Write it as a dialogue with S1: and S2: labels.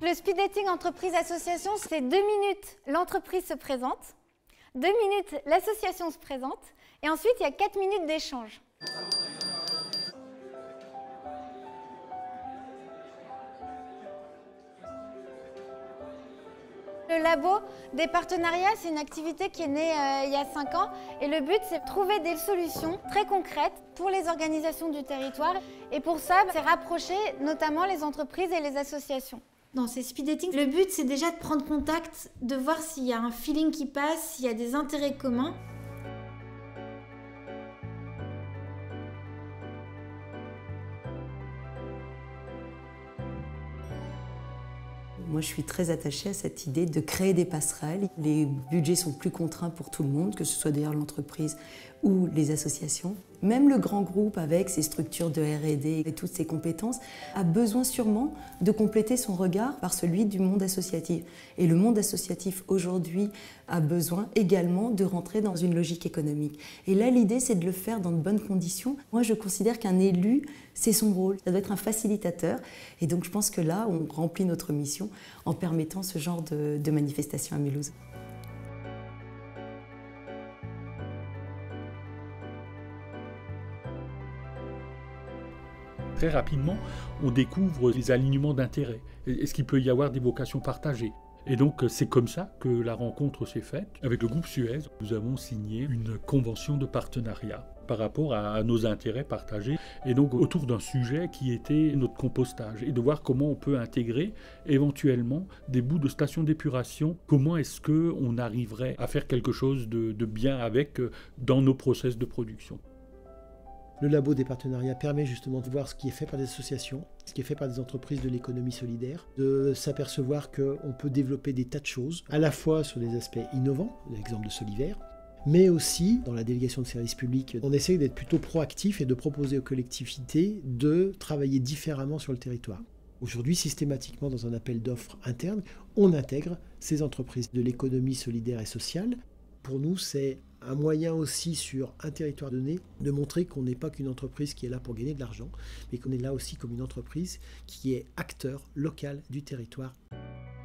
S1: Le speed dating entreprise-association, c'est 2 minutes, l'entreprise se présente, 2 minutes, l'association se présente, et ensuite il y a 4 minutes d'échange. Le labo des partenariats, c'est une activité qui est née il y a 5 ans et le but c'est de trouver des solutions très concrètes pour les organisations du territoire et pour ça c'est rapprocher notamment les entreprises et les associations. Dans ces speed dating, le but c'est déjà de prendre contact, de voir s'il y a un feeling qui passe, s'il y a des intérêts communs.
S2: Moi, je suis très attachée à cette idée de créer des passerelles. Les budgets sont plus contraints pour tout le monde, que ce soit d'ailleurs l'entreprise ou les associations. Même le grand groupe, avec ses structures de R&D et toutes ses compétences, a besoin sûrement de compléter son regard par celui du monde associatif. Et le monde associatif, aujourd'hui, a besoin également de rentrer dans une logique économique. Et là, l'idée, c'est de le faire dans de bonnes conditions. Moi, je considère qu'un élu, c'est son rôle. Ça doit être un facilitateur. Et donc, je pense que là, on remplit notre mission en permettant ce genre de manifestation à Mulhouse.
S3: Très rapidement, on découvre les alignements d'intérêts. Est-ce qu'il peut y avoir des vocations partagées? Et donc, c'est comme ça que la rencontre s'est faite. Avec le groupe Suez, nous avons signé une convention de partenariat par rapport à nos intérêts partagés, et donc autour d'un sujet qui était notre compostage, et de voir comment on peut intégrer éventuellement des bouts de stations d'épuration, comment est-ce qu'on arriverait à faire quelque chose de bien avec dans nos process de production.
S4: Le labo des partenariats permet justement de voir ce qui est fait par des associations, ce qui est fait par des entreprises de l'économie solidaire, de s'apercevoir qu'on peut développer des tas de choses, à la fois sur des aspects innovants, l'exemple de Soliver, mais aussi dans la délégation de services publics, on essaie d'être plutôt proactif et de proposer aux collectivités de travailler différemment sur le territoire. Aujourd'hui, systématiquement, dans un appel d'offres interne, on intègre ces entreprises de l'économie solidaire et sociale. Pour nous, c'est un moyen aussi sur un territoire donné de montrer qu'on n'est pas qu'une entreprise qui est là pour gagner de l'argent, mais qu'on est là aussi comme une entreprise qui est acteur local du territoire.